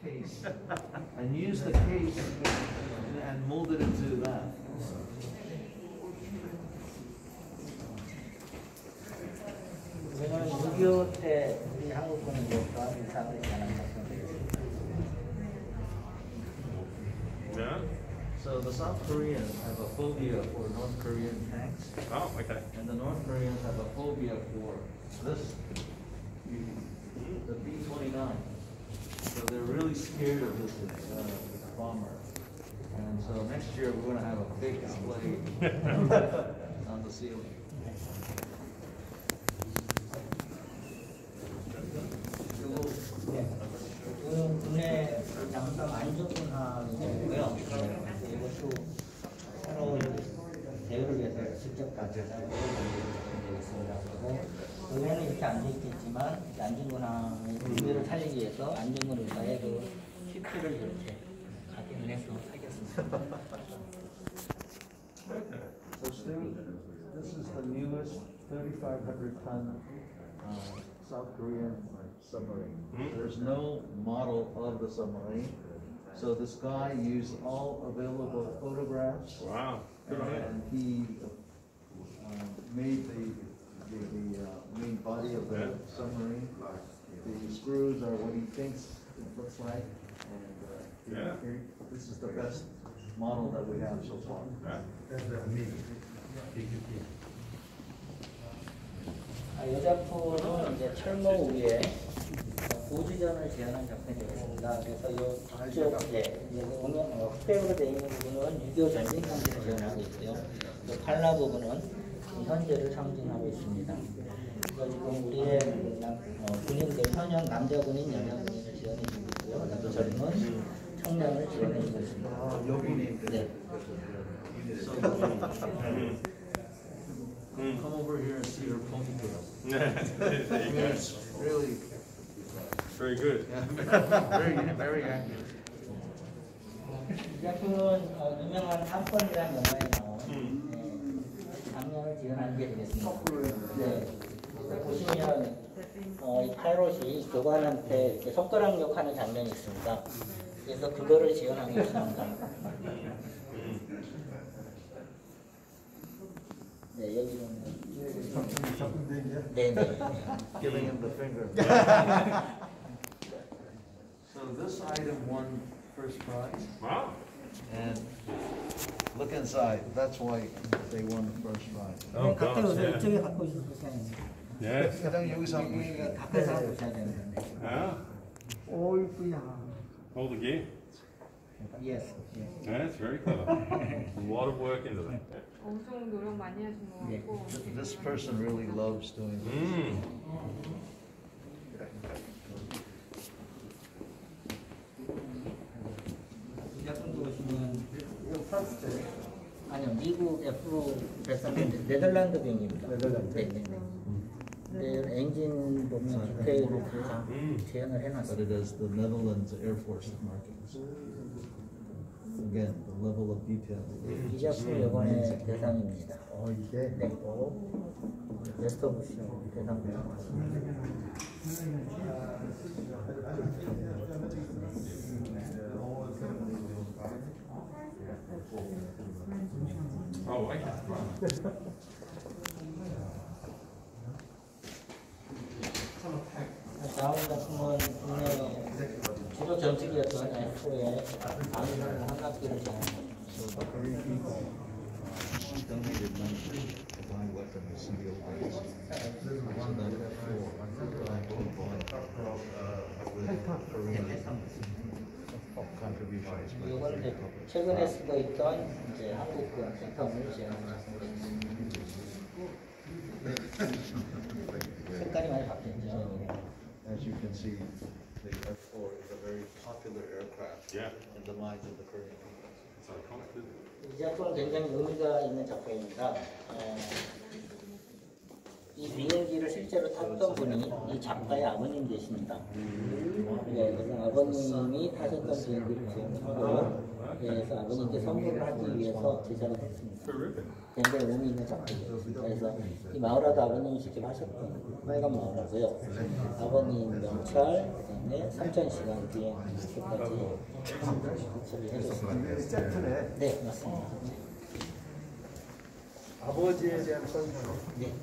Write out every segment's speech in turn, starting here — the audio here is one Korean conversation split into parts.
case and used the case and molded it to that. 이거는 6.25 때 우리 한국군은 그런 이상을 전한 작품들이었습니다. Yeah. So the South Koreans have a phobia for North Korean tanks, Oh, okay. and the North Koreans have a phobia for this, the B-29. So they're really scared of this bomber. And so next year we're going to have a big display on the ceiling. 이거는 국내 양성 안전군함이고요. 이것도 새로운 대우를 위해서 직접 가져다고 되어 있습니다. 그리고 의회는 이렇게 앉아 있겠지만 안전군함의 의미를 살리기 위해서 안전군 의사의 그 CP를 이렇게 각인을 해서 하겠습니다. So Stu, this is the newest 3,500-ton South Korean submarine. There's no model of the submarine. So this guy used all available photographs. Wow. Good on you. And he made the main body of the submarine. The screws are what he thinks it looks like. And Yeah. this is the best model that we have so far. 이 작품은 이제 철모 위에 고지전을 재현한 작품이 되겠습니다. 그래서 이 뒤쪽 흑백으로 되어 있는 부분은 6.25 전쟁 상징을 재현하고 있고요. 이 칼라 부분은 현재를 상징하고 있습니다. 그래서 지금 우리의 군인들 현역 남자 군인, 여자 군인을 지원해 주고 있고요. 그다음에 젊은 청년을 지원해 주고 있습니다. 여군이. 네. Come over here and see her ponytail. There you go. It's really Very good. very accurate. 이 작품은 유명한 한 번이라는 영화에 나온 장면을 지원한 게 되겠습니다. 네. 보시면 이 파이롯이 교관한테 이렇게 손가락 욕하는 장면이 있습니다. 그래서 그거를 지원하고 있습니다. 네, 여기는 네네. Giving him the finger. So this item won first prize. Wow. And look inside. That's why they won the first prize. Oh, gosh, yeah. 이쪽에 갖고 있어서 그렇게 하는 Yes. 사장 여기서 하고 있는 가까이서 하고 있어야 되는데. Ah, 오, 이쁘야. all the gear. Yes. Yeah, it's very clever. A lot of work into that. 엄청 노력 많이 하신 것 같고 This person really loves doing this. 이 작품도 보시면 아니요, 미국 F로 발사된 네덜란드 비행기입니다. 네네네. 네, 엔진 보면 디테일을 다 재현을 But 해놨어요. it has the Netherlands Air Force markings. Again, the level of detail. 이 작품이 이번에 대상입니다. 이게 네. 베스트 오브 쇼 대상입니다. Oh, okay. 다음 작품은 국내 주로 전직이었던 F의 아미를 한갑기를 제안합니다. So the Korean people donated money to buy weapons in the old days. So that F4 with Korean contributions. by 이건 the 이제 public. 최근에 쓰고 있던 이제 한국군 패턴을 제안합니다. 색깔이 많이 바뀌었죠. As you can see, the F4 is a very popular aircraft Yeah. in the minds of the Korean people. It's iconic, isn't it? 이 작품은 굉장히 의미가 있는 작품입니다. 이 비행기를 실제로 탔던 분이 이 작가의 아버님 되십니다. 예, 그래서 아버님이 타셨던 비행기를 지금 그래서 아버님께 선물을 하기 위해서 제작을 했습니다. 굉장히 의미 있는 작품이에요. 그래서 이 마우라도 아버님이 직접 하셨던 빨간 마우라고요. 아버님 명찰, 그다음에 3,000시간 비행 이렇게까지 해줬습니다. 세트네. 네, 맞습니다. 아버지에 대한 선물. 네.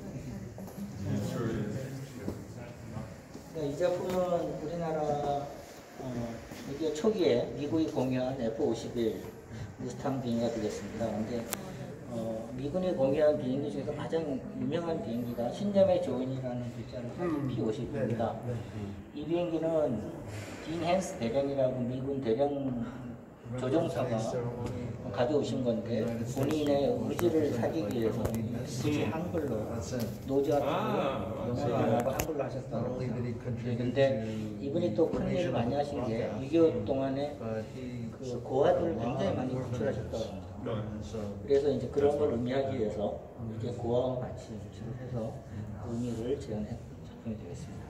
이 작품은 우리나라 이게 초기에 미국이 공유한 F-51 무스탕 비행기가 되겠습니다. 근데 미군이 공유한 비행기 중에서 가장 유명한 비행기가 신념의 조인이라는 글자를 P-50입니다. 이 비행기는 딘 헨스 대령이라고 미군 대령 조종사가 가져오신 건데 본인의 의지를 살리기 위해서 굳이 한글로 노지와 영어로 한글로 하셨다고 근데 이분이 또 큰 일을 많이 하신 게 6.25 동안에 그 고아들을 굉장히 많이 구출하셨다고 합니다. 그래서 이제 그런 걸 의미하기 위해서 이제 고아와 같이 해서 의미를 재현한 작품이 되겠습니다.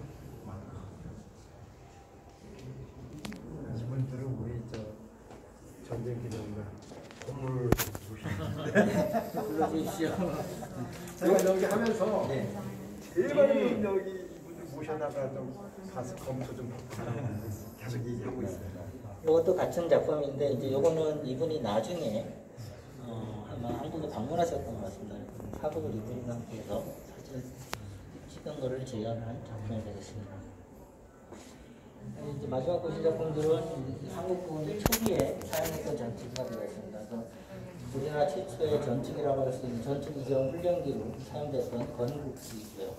이분들은 우리 전쟁 기념관 건물 불러주십시오. 제가 여기 하면서 네. 제발 여기 이분들 모셔다가 좀 가서 검토 좀 하라고 계속 얘기하고 있어요. 이것도 같은 작품인데 이제 요거는 이분이 나중에 아마 한국에 방문하셨던 것 같습니다. 사복을 입은 상태에서 사진 찍은 거를 재현한 작품이 되겠습니다. 이제 마지막 보신 작품들은 한국군이 초기에 사용했던 전투기가 되겠습니다. 우리나라 최초의 전투기라고 할 수 있는 전투기경 훈련기로 사용됐던 건국기이고요.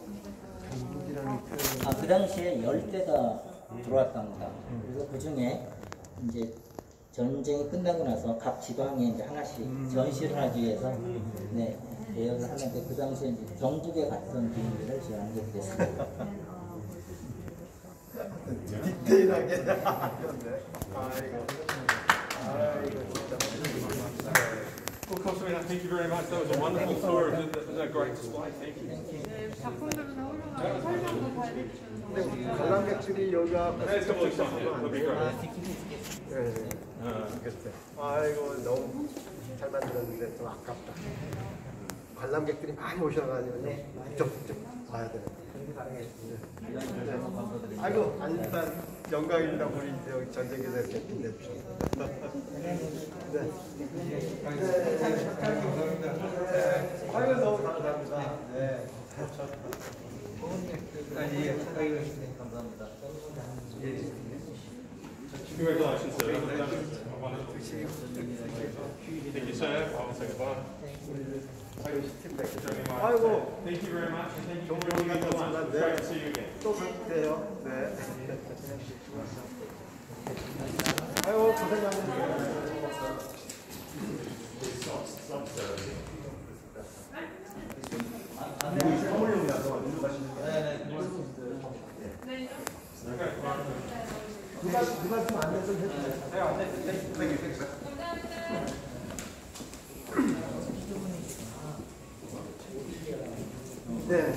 그 당시에 10대가 들어왔답니다. 그래서 그 중에 이제 전쟁이 끝나고 나서 각 지방에 이제 하나씩 전시를 하기 위해서 대여를 하는데 그 당시에 이제 경북에 갔던 비행기를 제안하게 됐습니다. 디테일하게 하는데 아이고 진짜 Well, Constantine, thank you very much. That was a wonderful tour. It was a great display. Thank you. 네, 작품들은 훌륭하고 설명도 잘 해주셔서 관람객들이 여기 와서 There's a couple of songs. That'll be great. 글쎄. 아이고 너무 잘 만들었는데 좀 아깝다. 관람객들이 많이 오셔가지고 좀 봐야 돼. 아이고 일단 영광입니다. 우리 여기 전쟁에서 뵙는데. 아이고 너무 감사합니다. 네. 감사합니다. Congratulations, sir. Thank you, sir. I'll say goodbye. 아이고 Thank you very much. And thank you for 좋은 joining 시간 me for lunch. 같습니다. It's great to see you again. 또 뵐게요. 네. 아이고 고생 많으셨어요. 누가 좀 안내 좀 해주세요. 네.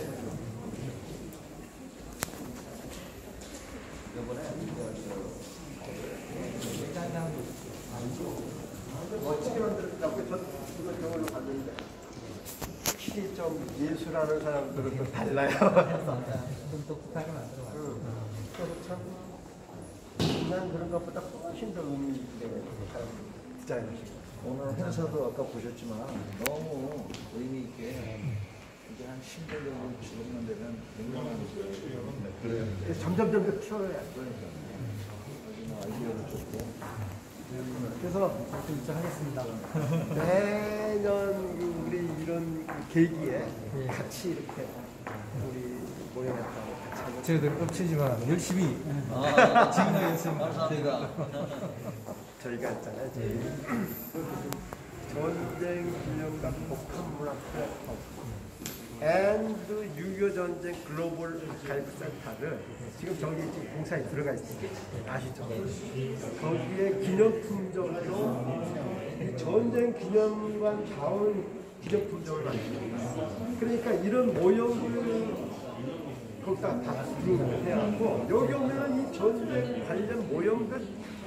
멋지게 만들었다고 저도 저걸로 봤는데 확실히 좀 예술하는 사람들은 좀 달라요. 좀 독특하게 만들어봤어요. 참 그냥 그런 것보다 훨씬 더 의미 있는 디자인이시고 오늘 행사도 아까 보셨지만 너무 의미 있게 이게 한 10년 정도 지금만 되면 100년 점점 더 키워야 그러니까 아이디어도 좋고 그래서 하겠습니다. 매년 우리 이런 계기에 같이 이렇게 우리 모여놨다고 같이 하고 저희들 깝치지만 열심히 지금하겠습니다. 감사합니다. 저희가 했잖아요. 전쟁 기념관 복합문화 플랫폼 앤드 6.25 전쟁 글로벌 아카이브 센터를 지금 저기 지금 공사에 들어가 있습니다. 아시죠? 거기에 기념품적으로 이 전쟁 기념관 자원 기념품적을 만듭니다. 그러니까 이런 모형을 거기다 다 해갖고 여기 오면 이 전쟁 관련 모형들